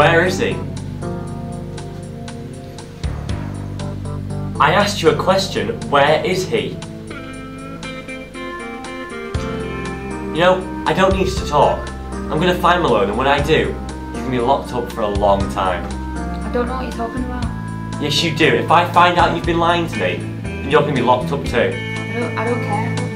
Where is he? I asked you a question. Where is he? You know, I don't need you to talk. I'm going to find Malone, and when I do, you can be locked up for a long time. I don't know what you're talking about. Yes, you do. If I find out you've been lying to me, then you're going to be locked up too. I don't care.